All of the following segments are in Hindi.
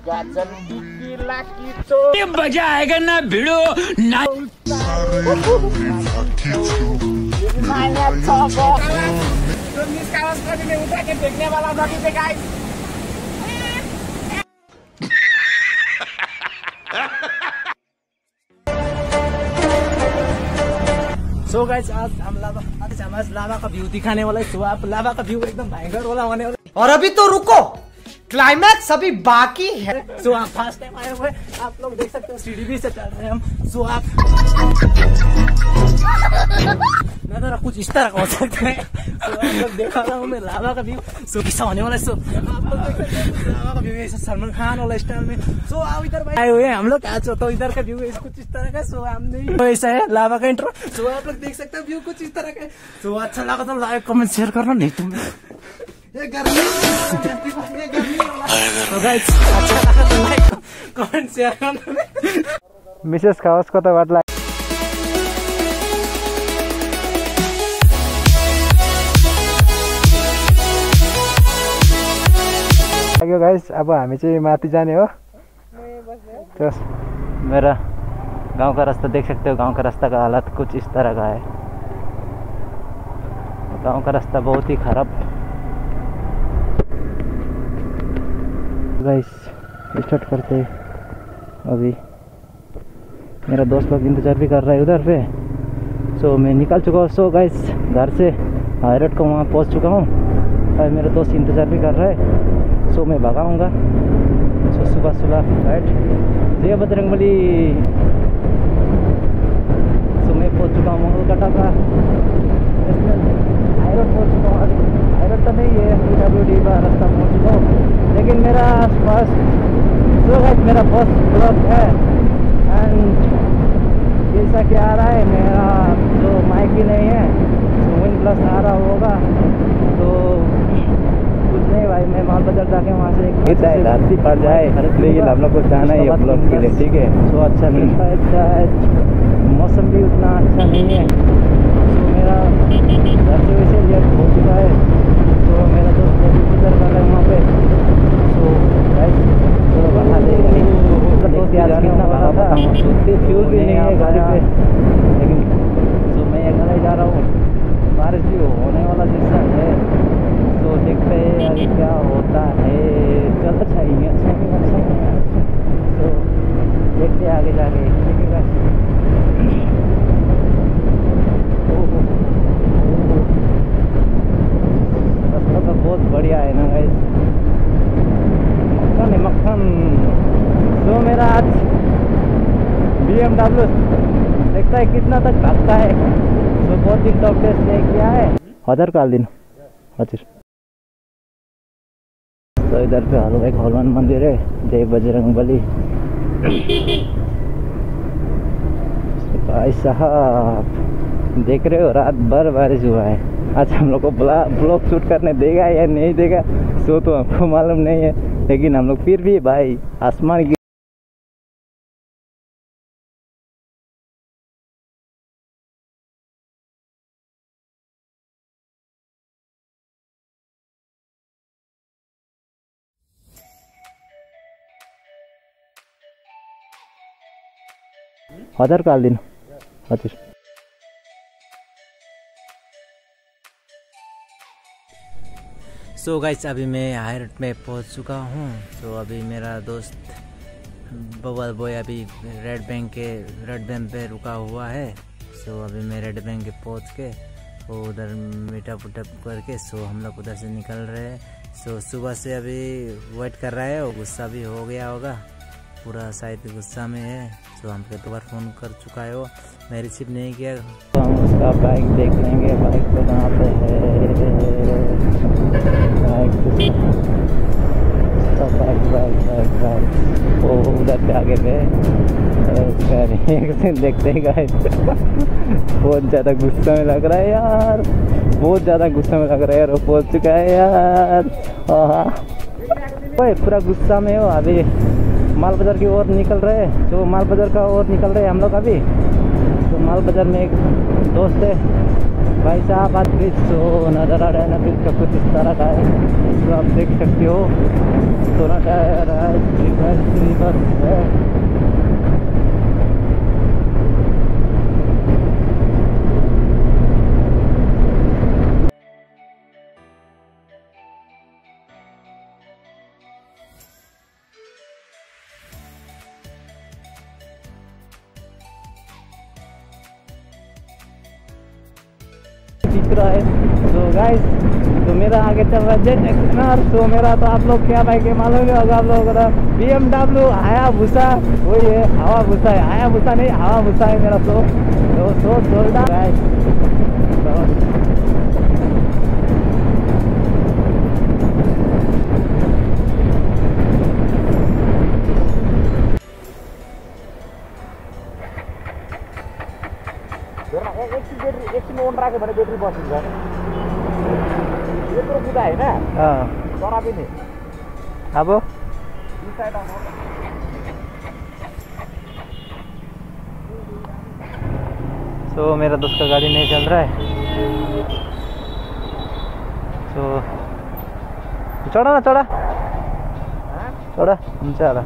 मजा आएगा ना भिड़ो ना। देखने वाला सो गाइस आज हम लावा का व्यू दिखाने वाला है। सो आप लावा का व्यू एकदम भयंकर वाला होने वाला। और अभी तो रुको, क्लाइमैक्स अभी बाकी है। सो आप फर्स्ट टाइम आए हुए, आप लोग देख सकते हो सीढ़ी से चल रहे हैं हम। सो आप नजारा कुछ इस तरह का हो सकता है। सो आप लोग देखा रहा हूँ मैं लावा का व्यू। सो किस्सा होने वाला है। सो आप लोग देख सकते हैं लावा का व्यू ऐसा सलमान खान वाला स्टाइल में। सो आप इधर आए हुए हैं हम लोग आज। तो इधर का व्यू कुछ इस तरह का। सो हमने तो ऐसा है लावा का इंट्रो। सो आप लोग देख सकते हो व्यू कुछ इस तरह का। सो अच्छा लगा तो लाइक कमेंट शेयर करना, नहीं तुम कमेंट शेयर करना। मिसेस खाओस् को तो वाट लाग्यो गाइस। अब हामी चाहिँ माथि जाने हो। तो मेरा गांव का रास्ता देख सकते हो। गांव का रास्ता का हालत कुछ इस तरह का है। गांव का रास्ता बहुत ही खराब। गाइस स्टार्ट करते हैं अभी। मेरा दोस्त लोग इंतजार भी कर रहा है उधर पे। सो मैं निकल चुका हूँ। सो गाइस घर से हाई रोड को वहाँ पहुँच चुका हूँ और मेरा दोस्त इंतजार भी कर रहा है। सो मैं भगाऊँगा। सो सुबह राइट जय बजरंगबली। सो मैं पहुँच चुका हूँ मंगलकटा का हाई रोड पहुँच चुका हूँ। हाई रोड तो नहीं है, PWD का रास्ता पहुँच चुका हूँ। लेकिन मेरा फर्स्ट मेरा फर्स्ट ब्लॉग है। एंड जैसा कि आ रहा है मेरा जो माइक भी नहीं है, तो विन प्लस आ रहा होगा। तो कुछ नहीं भाई, मैं माल बाजार जाके वहाँ से चाहे रास्ते पड़ जाए, लेकिन हम लोग को जाना ही है ब्लॉग के लिए, ठीक है। तो अच्छा नहीं है, मौसम भी उतना अच्छा नहीं है। तो मेरा घर से वैसे लेट हो चुका है। तो मेरा दोस्त अभी गुजर कर रहा है वहाँ पे। तो चलो बढ़ा देंगे। दोस्त याद कितना बड़ा था, फ्यूल भी नहीं है गाड़ी पे। लेकिन तो मैं अकेला ही जा रहा हूँ। बारिश भी होने वाला जैसा है। तो देखते हैं अभी क्या होता है। चल अच्छा ही है, अच्छा ही अच्छा ही। तो देखते हैं आगे जाके, ठीक है। रास्ता तो बहुत बढ़िया है ना गाइस। मक्खन है मक्खन। तो मेरा आज BMW देखता है कितना तक भागता है। तो बहुत दिन टॉप टेस्ट नहीं किया है। 1000 का दिन हजुर। तो इधर पे एक हनुमान मंदिर है, जय बजरंगबली। भाई साहब देख रहे हो रात भर बारिश हुआ है। आज हम लोग को ब्लॉग शूट करने देगा या नहीं देगा सो तो हमको मालूम नहीं है। लेकिन हम लोग फिर भी भाई आसमान हजार का दिन हजुर। सो गाइस अभी मैं हाई रोड में पहुंच चुका हूं। तो अभी मेरा दोस्त बबल बॉय अभी रेड बैंक पे रुका हुआ है। सो अभी मैं रेड बैंक पे पहुंच के उधर मीटअप करके सो हम लोग उधर से निकल रहे हैं। सो सुबह से अभी वेट कर रहा है। गुस्सा भी हो गया होगा, पूरा शायद गुस्सा में है। तो हमको 2 बार फ़ोन कर चुका है, वो मैं रिसीव नहीं किया। तो हम उसका बाइक देख लेंगे। बाइक तो कहाँ पे है? बाइक वो उधर पे आगे पे देखते ही गाइस। बहुत ज़्यादा गुस्सा में लग रहा है यार, बहुत ज़्यादा गुस्सा में लग रहा है यार। वो पहुँच चुका है यार। पूरा गुस्सा में हो। अभी माल बाजार की ओर निकल रहे हैं। जो माल बाजार का ओर निकल रहे हैं हम लोग अभी। तो माल बाजार में एक दोस्त है भाई साहब। आज ब्रिज तो नज़र आ रहा है ना, ब्रिज का कुछ इस तरह का है। तो आप देख सकते हो सोना टायर राजश्री बस है। दिख रहा है तो गाइस, तो मेरा आगे चल रहा है जेट एक्सप्लोरर। तो मेरा तो आप लोग क्या बाइक है मालूम होगा आप लोगों को, BMW हायाबुसा, वही है हायाबुसा है, हायाबुसा नहीं हायाबुसा है मेरा। तो सोल्डा गाइस, एकछिन ओन राख्यो भने ब्याट्री बसिन्छ। यत्रो कुदा होइन तर पनि अब तो मेरा दोस्त का गाड़ी नहीं चल रहा है। तो चढ़ा ना, चढ़ा चढ़ा चला।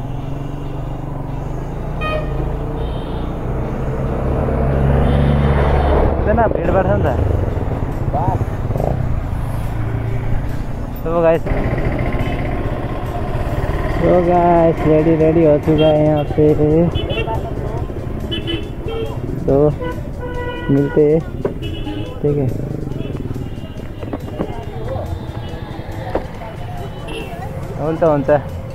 ना भीड़ भाड़ था। तो गाइस रेडी हो चुका है यहाँ पे। तो मिलते हैं, ठीक है। हुन्छ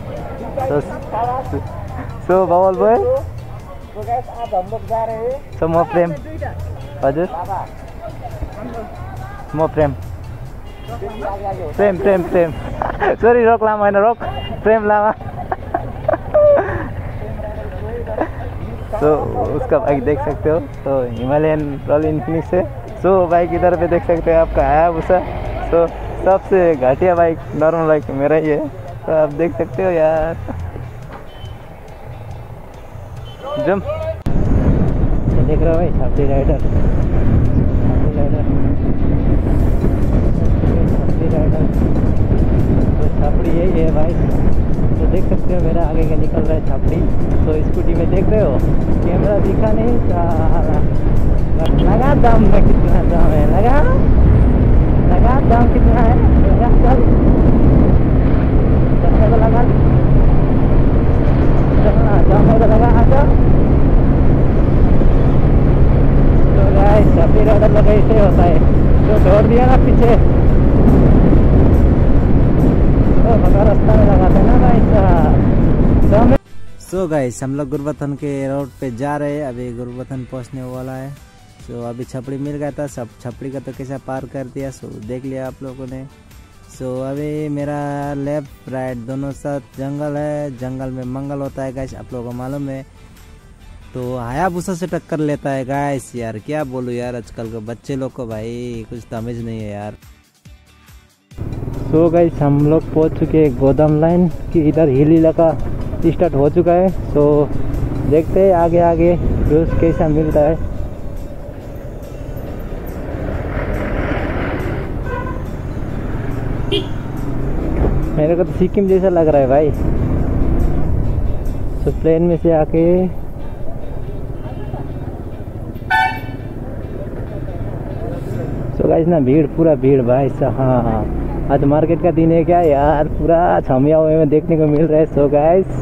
सो बबल बोय, आज हम लोग जा रहे हैं। सो म प्रेम, हजुर म प्रेम सॉरी रोक लामा होइन, रोक प्रेम लामा। तो उसका बाइक देख सकते हो, तो हिमालयन रॉयल इन्फिनिक्स है। सो बाइक इधर पे देख सकते हो आपका हायाबुसा। तो सबसे घटिया बाइक नॉर्मल बाइक मेरा ही है, तो आप देख सकते हो यार। जम देख रहा भाई, छापड़ी राइडर तो छापड़ी यही है भाई। तो देख सकते हो मेरा आगे का निकल रहा है छापड़ी। तो स्कूटी में देख रहे हो कैमरा दिखा नहीं, लगा दाम में कितना दाम है, लगा दाम कितना है, लगा दाम होगा, लगा आजा। तो गाइस छापड़ी राइडर लगा ऐसे होता है। तो छोड़ दिया ना पीछे, रास्ता में लगाते ना भाई। सो गाइस हम लोग गुरबथन के रोड पे जा रहे हैं, अभी गुरबथन पहुंचने वाला है। सो अभी छपड़ी मिल गया था, सब छपड़ी का तो कैसा पार कर दिया, सो देख लिया आप लोगों ने। सो अभी मेरा लेफ्ट राइट दोनों साथ जंगल है, जंगल में मंगल होता है गाइस, आप लोगों को मालूम है। तो हायाबुसा से टक्कर लेता है गाइस, यार क्या बोलूं यार, आजकल के बच्चे लोग को भाई कुछ तमीज नहीं है यार। सो गाइस हम लोग पहुंच चुके हैं गोदाम लाइन की, इधर हिल इलाका स्टार्ट हो चुका है। सो देखते हैं आगे आगे व्यूज कैसा मिलता है। मेरे को तो सिक्किम जैसा लग रहा है भाई। तो प्लेन में से आके सो गाइस ना भीड़, पूरा भीड़ भाई। हाँ आज मार्केट का दिन है क्या यार, पूरा छमिया हुए में देखने को मिल रहा है। सो गाइस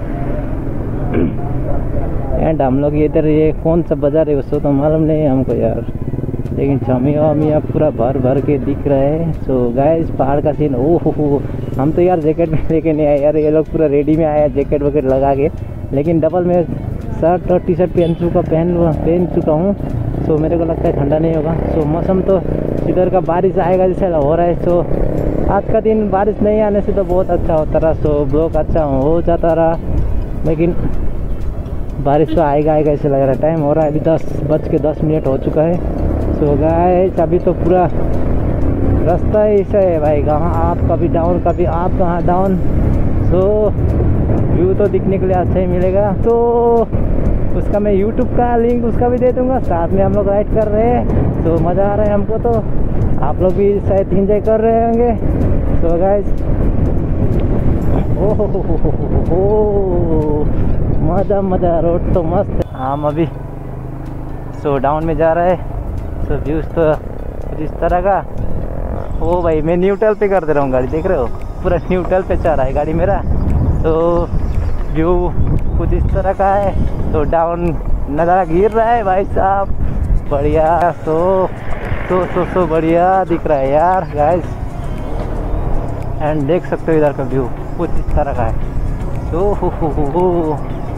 एंड हम लोग इधर ये कौन सा बाजार है उसको तो मालूम नहीं है हमको यार, लेकिन छमिया वमिया पूरा भर भर के दिख रहा है। सो गाइस पहाड़ का सीन, ओहो हम तो यार जैकेट में लेके नहीं आए यार, ये लोग पूरा रेडी में आया जैकेट वैकेट लगा के, लेकिन डबल में शर्ट और टी शर्ट पहन चुका हूँ। सो मेरे को लगता है ठंडा नहीं होगा। सो मौसम तो इधर का बारिश आएगा जैसे हो रहा है। सो आज का दिन बारिश नहीं आने से तो बहुत अच्छा होता रहा, सो ब्लॉग अच्छा हो जाता रहा, लेकिन बारिश तो आएगा ऐसे लग रहा है। टाइम हो रहा है अभी 10:10 हो चुका है। सो गाइस अभी तो पूरा रास्ता ही ऐसा है भाई, कहाँ आप कभी डाउन कभी आप कहाँ डाउन। सो व्यू तो दिखने के लिए अच्छा ही मिलेगा, तो उसका मैं YouTube का लिंक उसका भी दे दूंगा। साथ में हम लोग राइड कर रहे हैं, तो मज़ा आ रहा है हमको, तो आप लोग भी शायद एंजॉय कर रहे होंगे। सो गाइस ओहो ओ मजा मजा, रोड तो मस्त है। हम अभी डाउन में जा रहे हैं। व्यूज तो कुछ इस तरह का। ओ भाई मैं न्यूट्रल पे कर दे रहा हूँ गाड़ी, देख रहे हो पूरा न्यूट्रल पे चल रहा है गाड़ी मेरा। व्यू कुछ इस तरह का है। डाउन नज़ारा गिर रहा है भाई साहब, बढ़िया। तो बढ़िया दिख रहा है यार गाइस। एंड देख सकते हो इधर का व्यू कुछ इस तरह का है। हो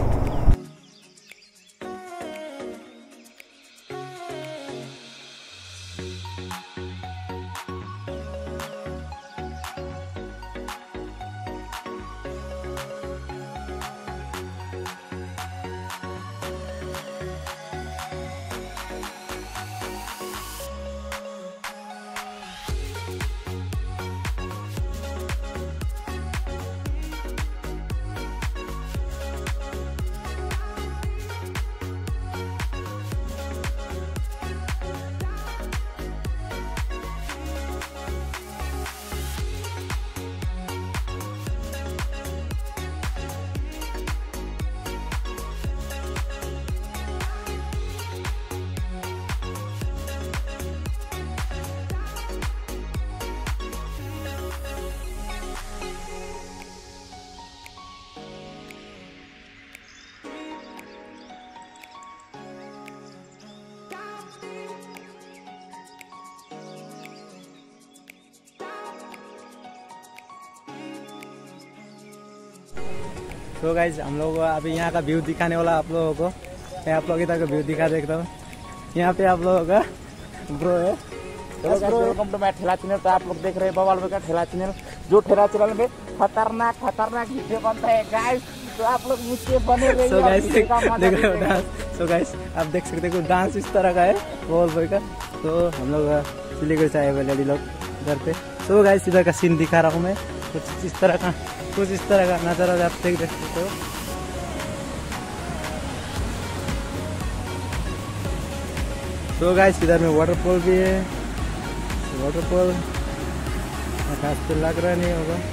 तो गाइज हम लोग अभी यहाँ का व्यू दिखाने वाला आप लोगों को। मैं आप लोग इधर का व्यू दिखा देखता हूँ। यहाँ पे आप लोगों का ब्रो है। वेलकम टू माय ठेला चैनल। तो आप लोग देख रहे हैं बवाल भाई का ठेला चैनल, जो ठेला चैनल में खतरनाक वीडियो बनता है गाइस। तो आप लोग मुझसे बने रहिए। सो गाइस देख रहे हो डांस। सो गाइस आप देख सकते हो डांस इस तरह का है बवाल भाई का। तो हम लोग सिलीगुड़ी से आए हुए लेडी लोग घर पे। सो गाइस इधर का सीन दिखा रहा हूँ मैं, कुछ इस तरह का नजारा आप देख सकते हो। तो गाइस इधर में वाटरफॉल भी है। वाटरफॉल खास तो लग रहा नहीं होगा।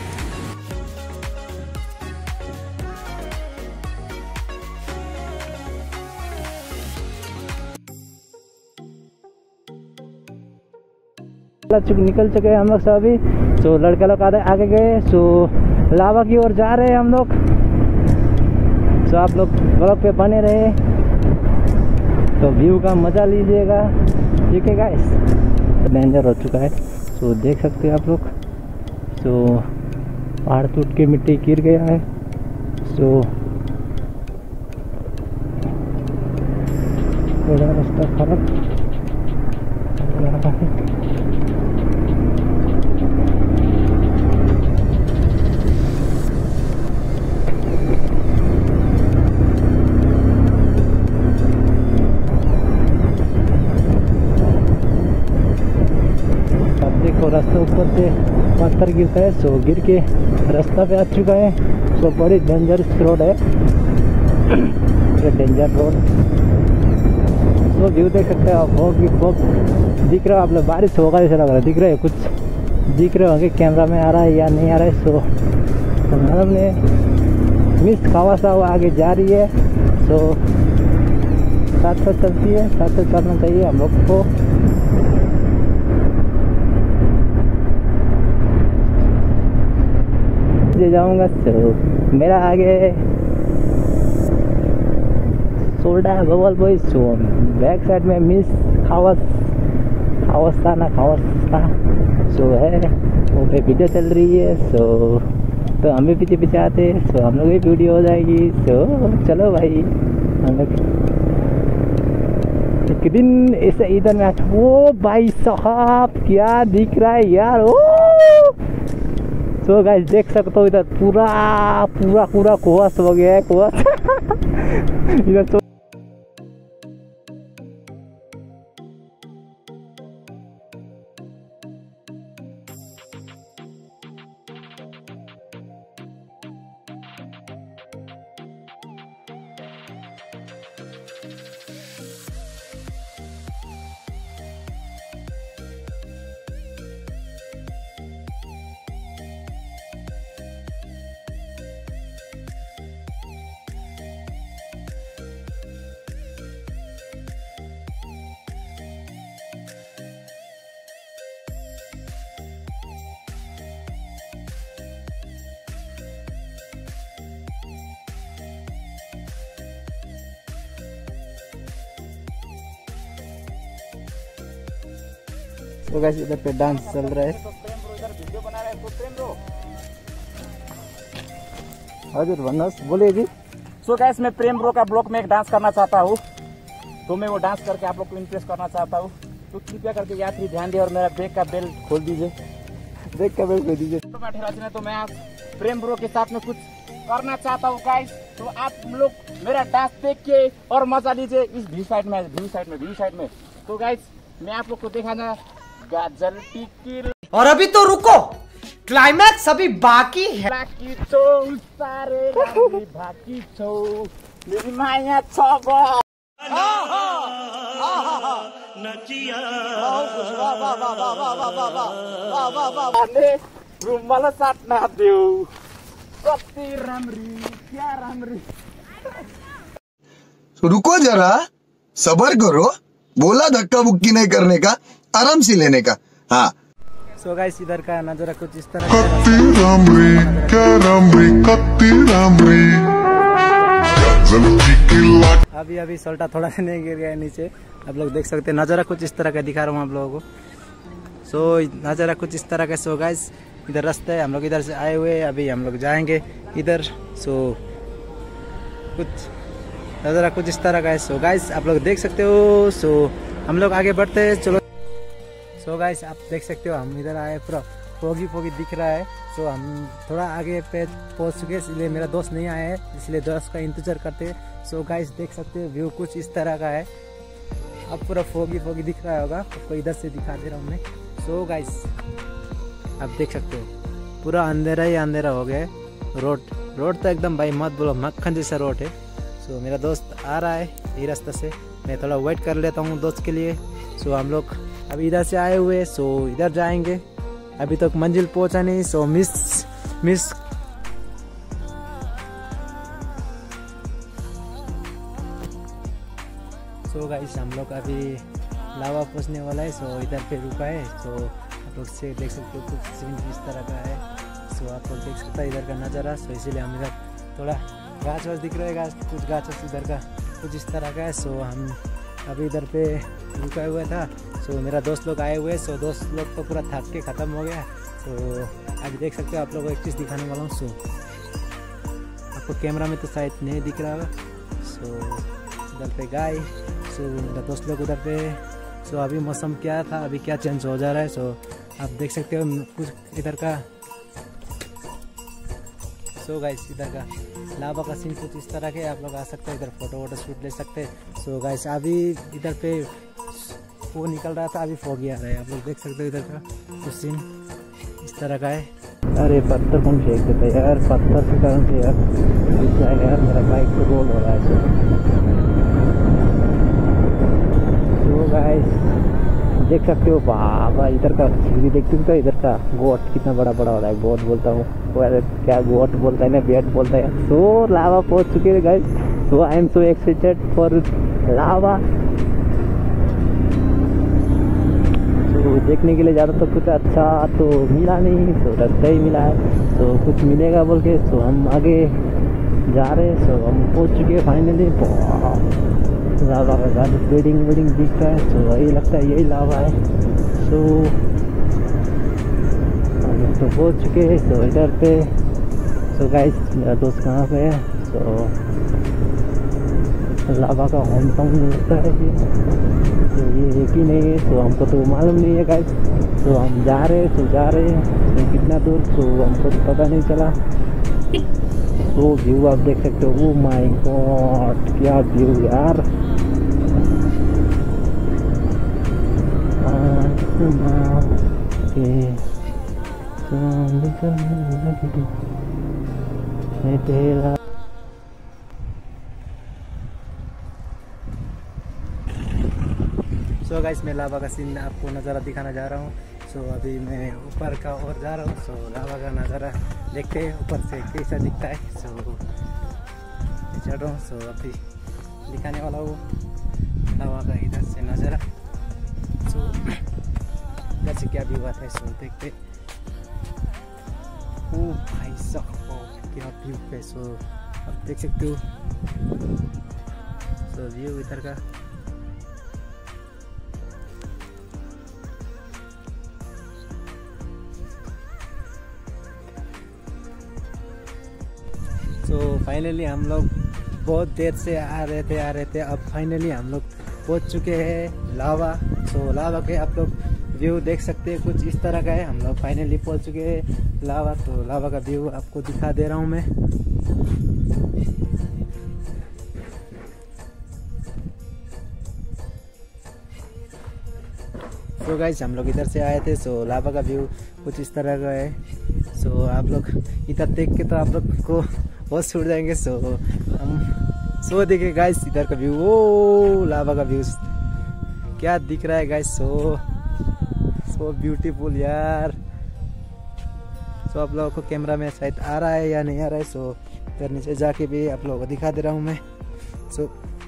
निकल चुके हैं हम लोग सब अभी। सो लड़के लोग आगे गए। सो लावा की ओर जा रहे हैं हम लोग। सो आप लोग ब्लॉग पे बने रहे, तो व्यू का मजा लीजिएगा। ठीक है गाइस, डेंजर हो चुका है। सो देख सकते हैं आप लोग। सो पहाड़ टूट के मिट्टी गिर गया है। सो थोड़ा रास्ता खराब लग रहा है। रास्ता ऊपर से पत्थर गिरता है। सो गिर के रास्ता पे आ चुका है। सो बड़ी डेंजरस रोड है ये, डेंजर रोड। सो व्यू देख सकते हैं आप, बहुत दिख रहा है आप लोग। बारिश होगा ऐसा लग रहा है, दिख रहे है कुछ दिख रहे होंगे कैमरा में आ रहा है या नहीं आ रहा है। सो मैडम ने मिस खावासा वो आगे जा रही है। सो साथ साथ चलती है, साथ साथ चलना चाहिए हम लोग को। जाऊंगा। सो मेरा आगे सोल्डा है bubble boy. So back side में मिस खावस्ता सो है, वो पे वीडियो चल रही है। सो तो हम भी पीछे आते हैं। सो हम लोग भी वीडियो हो जाएगी। सो चलो भाई हम लोग एक दिन ऐसे इधर में। ओ भाई साहब क्या दिख रहा है यार। ओ सो गाइस देख सकते हो इधर पूरा कुआस हो गया है, कुआस इधर। तो तो गाइस इधर पे डांस चल रहा है। इधर वीडियो बना रहे हैं, प्रेम ब्रो। हजुर भन्नुहोस्, बोलिए जी। सो गाइस मैं प्रेम ब्रो का ब्लॉग में एक डांस करना चाहता हूँ, तो मैं वो डांस करके आप लोग को इम्प्रेस करना चाहता हूँ। तो कृपया करके यात्री ध्यान दिए और मेरा बैग का बेल्ट खोल दीजिए, बैग का बेल्ट खोल दीजिए। तो मैं ठहरा तो मैं आज प्रेम ब्रो के साथ में कुछ करना चाहता हूँ गाइस। तो आप लोग मेरा डांस देख के और मजा लीजिए इस व्यू साइड में। तो गाइस मैं आप लोग को दिखाना गाजर टिकिल। और अभी तो रुको, क्लाइमैक्स अभी बाकी है। बाकी छौ सारे बाकी छौ मेरी माया छ गो रुमाल साट्न देऊ कति राम्री क्या राम्री। रुको जरा, सबर करो, बोला धक्का बुक्की नहीं करने का, आराम से लेने का। हाँ सो गाइस इधर का नजारा कुछ इस तरह अभी सल्टा थोड़ा नहीं गिर गया है नीचे, आप लोग देख सकते हैं। नजारा कुछ इस तरह का दिखा रहा हूँ आप लोगों को। सो नजारा कुछ इस तरह का। सो गाइस इधर रास्ता है, हम लोग इधर से आए हुए, अभी हम लोग जाएंगे इधर। सो कुछ नजारा कुछ इस तरह का है। सो गाइस आप लोग देख सकते हो। सो हम लोग आगे बढ़ते हैं, चलो। सो गाइस आप देख सकते हो हम इधर आए, पूरा फोगी दिख रहा है। सो हम थोड़ा आगे पे पहुंच चुके हैं, इसलिए मेरा दोस्त नहीं आया है, इसलिए दोस्त का इंतजार करते हैं। सो गाइस देख सकते हो व्यू कुछ इस तरह का है। अब पूरा फोगी दिख रहा होगा, आपको इधर से दिखा दे रहा हूँ मैं। सो गाइस आप देख सकते हो पूरा अंधेरा ही अंधेरा हो गया है। रोड तो एकदम भाई मत बोलो, मक्खन जैसा रोड है। सो मेरा दोस्त आ रहा है ये रास्ते से, मैं थोड़ा वेट कर लेता हूँ दोस्त के लिए। सो हम लोग अभी इधर से आए हुए, सो इधर जाएंगे, अभी तक मंजिल पहुंचा नहीं। सो मिस सो गाइस हम लोग अभी लावा पहुंचने वाला है। सो इधर पे रुका है। सो आप लोग से देख सकते हो कुछ सीन इस तरह का है। सो आप लोग देख सकते हैं इधर का नज़ारा। सो इसीलिए हम इधर थोड़ा घास वास दिख रहा है, कुछ घास इधर का कुछ इस तरह का है। सो हम अभी इधर पे रुका हुआ था। सो मेरा दोस्त लोग आए हुए। सो दोस्त लोग तो पूरा थक के ख़त्म हो गया। सो अभी देख सकते हो आप लोगों को एक चीज़ दिखाने वाला हूँ। सो आपको कैमरा में तो शायद नहीं दिख रहा होगा। सो इधर पे गाय, सो मेरा दोस्त लोग उधर पे। सो अभी मौसम क्या था, अभी क्या चेंज हो जा रहा है। सो आप देख सकते हो कुछ इधर का। सो गाइस इधर का लावा का सीन कुछ इस तरह के, आप लोग आ सकते हैं इधर, फोटो शूट ले सकते हैं। सो गाइस अभी इधर पे वो निकल रहा था, अभी फोगी आ रहा है, आप लोग देख सकते हो इधर का कुछ सीन इस तरह का है। अरे पत्थर कौन फेंक देता है यार, पत्थर के कारण से यार यार मेरा बाइक तो रोल हो रहा है। सो गाइस देख सकते हो बाबा इधर का सीढ़ी देखते हो, इधर का गोट कितना बड़ा हो रहा है। गोट बोलता हूँ, क्या गोट बोलता है ना, बेट बोलता है। सो लावा पहुंच चुके हैं guys. So I am so excited for Lava. तो देखने के लिए ज़्यादा तो कुछ अच्छा तो मिला नहीं, तो रास्ता ही मिला है। तो कुछ मिलेगा बोल के सो हम आगे जा रहे हैं। सो हम पहुंच चुके हैं फाइनली। लावा का ज़्यादा बिल्डिंग दिख रहा है। सो यही लगता है यही लावा है। सो हम तो पहुंच चुके हैं। सो इधर पे सो गाइस मेरा दोस्त कहाँ पे है। सो लावा का होम टाउन लगता है ये, तो ये एक ही नहीं है। तो हमको तो मालूम नहीं है गाइस। तो हम जा रहे हैं। तो कितना दूर तो हमको तो पता नहीं चला। तो व्यू आप देख सकते हो। ओ माय गॉड क्या व्यू यार। सो गाइस मैं लावा का सीन आपको नज़ारा दिखाना जा रहा हूँ। सो अभी मैं ऊपर का ओर जा रहा हूँ। सो लावा का नज़ारा देखते हैं ऊपर से कैसा दिखता है। सो चल रहा हूँ। सो अभी दिखाने वाला हूँ लावा का इधर से नज़ारा। सो इधर से क्या व्यू आता है सो देखते। ओ भाई साहब क्या व्यू है। सो आप देख सकते हो। सो व्यू इधर का सो फाइनली हम लोग बहुत देर से आ रहे थे। अब फाइनली हम लोग पहुंच चुके हैं लावा। सो लावा के आप लोग व्यू देख सकते हैं, कुछ इस तरह का है। हम लोग फाइनली पहुंच चुके हैं लावा। तो लावा का व्यू आपको दिखा दे रहा हूं मैं। तो गाइस हम लोग इधर से आए थे। सो लावा का व्यू कुछ इस तरह का है। सो आप लोग इधर देख के तो आप लोग को बहुत छूट जाएंगे। सो हम देखे गाइस इधर का व्यू, ओ लावा का व्यू क्या दिख रहा है गाइस। सो ब्यूटीफुल यार। सो आप लोगों को कैमरा में शायद आ रहा है या नहीं आ रहा है। सो इधर नीचे जाके भी आप लोगों को दिखा दे रहा हूँ मैं। सो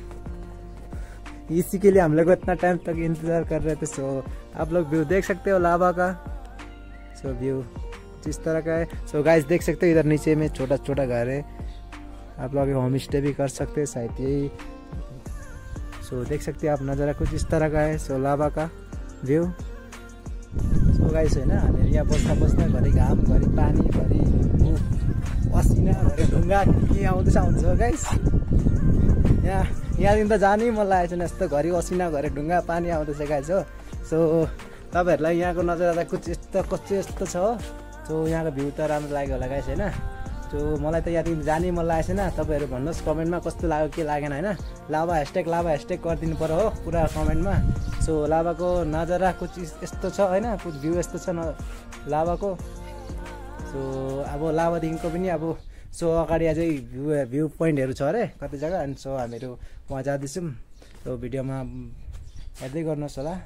इसी के लिए हम लोग इतना टाइम तक इंतजार कर रहे थे। सो आप लोग व्यू देख सकते हो लावा का। सो व्यू इस तरह का है। सो गाइस देख सकते हो इधर नीचे में छोटा छोटा घर है। आप लोग होम स्टे भी कर सकते हैं शायद यही। सो देख सकते हैं आप नज़ारा कुछ इस तरह का है। सो लावा का व्यू। सो गाइस होइन हामी यहाँ बस्दा घरि घाम घरि पानी घरि पसिना घरि ढुङ्गा के आउँछ गाइस। यहाँदेखि त जानै मन लागेको छैन, यस्तो घरि असिना घरि ढुङ्गा पानी आउँदैछ गाइस हो। सो तपाईँहरूलाई यहाँको नजारा कुछ यस्तो छ हो। सो यहाँको भ्यू त राम्रो लाग्यो होला गाइस होइन। सो मलाई त यहाँदेखि जानै मन लागेको छैन। तपाईँहरू भन्नुहोस् कमेन्टमा कस्तो लाग्यो के लागेन होइन। लाभा ह्यासट्याग गरिदिनु पर्यो हो पुरा कमेन्टमा। सो लाभाको नजारा कुछ यस्तो छ होइन, कुछ भ्यू यस्तो छ लाभाको। सो अब लाभादेखिको पनि अब सो अगाडि अझै भ्यू पोइन्टहरू छ अरे कति जग्गा। अनि सो हामीहरू वहाँ जाँदैछौँ। सो भिडियोमा हेर्दै गर्नुहोस् होला।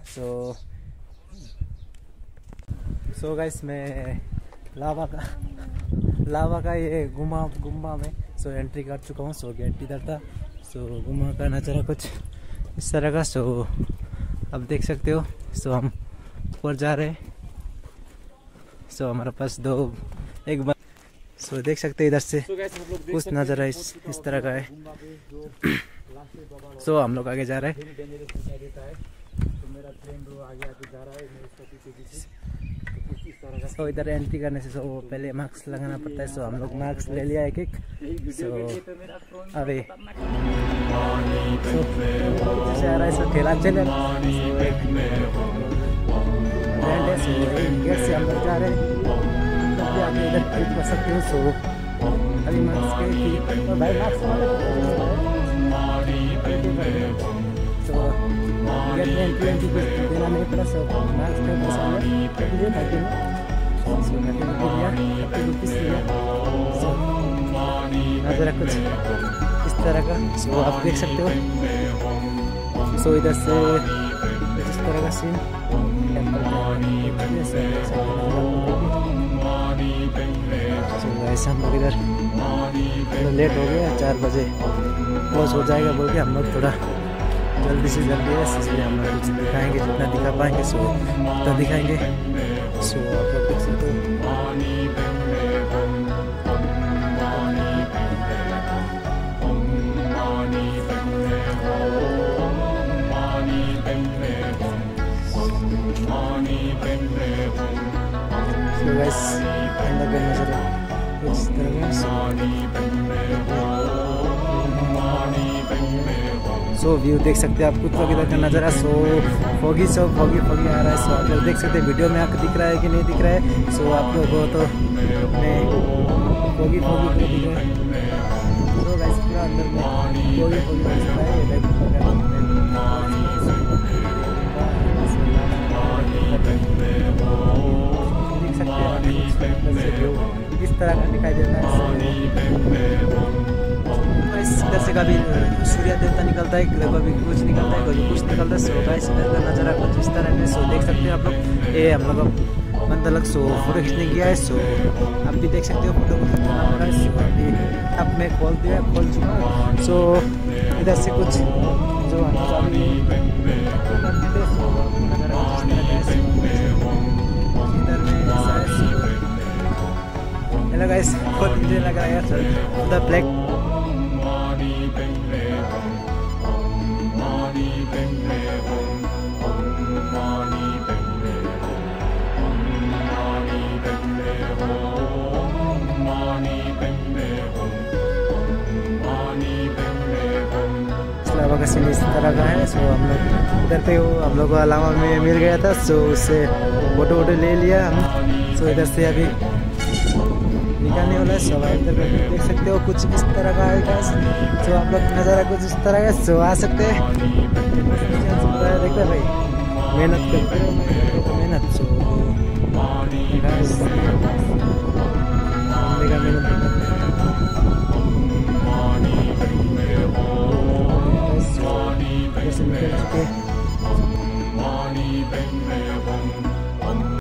सो गाइस मैं लावा का ये गुम्बा में सो एंट्री कर चुका हूँ। सो गेट इधर था। सो गुम्बा का नज़ारा कुछ इस तरह का। सो अब देख सकते हो। सो हम ऊपर जा रहे हैं। सो हमारे पास एक बार सो देख सकते हैं इधर से कुछ नज़ारा इस तरह का है। सो हम लोग आगे जा रहे हैं। सो इधर एंट्री करने से पहले मास्क लगाना पड़ता है। सो हम लोग मास्क ले लिया एक। सो अभी जैसे आ रहा है सो ठेला चले गेट से हम लोग जा रहे हैं। आगे इधर खरीद कर सकते हो। सो अभी मास्क भाई सो गेट में एंट्री कुछ देना नहीं पड़ा। सो मास्क नज़ारा कुछ इस तरह का। सो आप देख सकते हो। सो इधर से इस तरह का सीन ऐसा हम लोग इधर थोड़ा लेट हो गया, 4 बजे पहुँच हो जाएगा बोल के हम लोग थोड़ा जल्दी से जल्दी है। इसलिए हम लोग कुछ दिखाएंगे, जितना दिखा पाएंगे सो उतना दिखाएंगे। सो आप लोग देख सकते हो। So guys, अंदर का नज़ारा इस तरह सो व्यू देख सकते हैं आप कुछ लोग इधर का नज़ारा। सो फॉगी आ रहा है। सो आप लोग देख सकते हैं वीडियो में आपको दिख रहा है कि नहीं दिख रहा है। सो आप लोगों को तो मैं फॉगी दिख रहा है। सो गाइस पूरा अंदर में देख सकते हैं इस तरह का दिखाई देता है। इधर से कभी सूर्य देवता निकलता है, कभी कुछ निकलता है, कभी कुछ निकलता है। सो गाइस इधर का नज़ारा कुछ इस तरह है। सो देख सकते हैं आप लोग। ये हम लोग मंदलक सो फोटो खींचने गया है। सो आप भी देख सकते हो फोटो को खींचना पड़ा है। सो अभी अब मैं खोल चुका हूँ। सो इधर से कुछ जो हेलो गाइस, बहुत मुझे लग रहा है यार द ब्लैक अलावा का सीन इस तरह का है। सो हम लोग इधर पे हम लोग को अलावा में मिल गया था, सो उससे फोटो वोटो ले लिया हम। सो इधर से अभी निकालने वाला है। सो इधर पे देख सकते हो कुछ इस तरह का है गाइस। सो आप लोग नज़ारा कुछ इस तरह का, सो आ सकते हैं। देखते भाई मेहनत करते हो, मेहनत। सो गाइस मेहनत निकल चुके।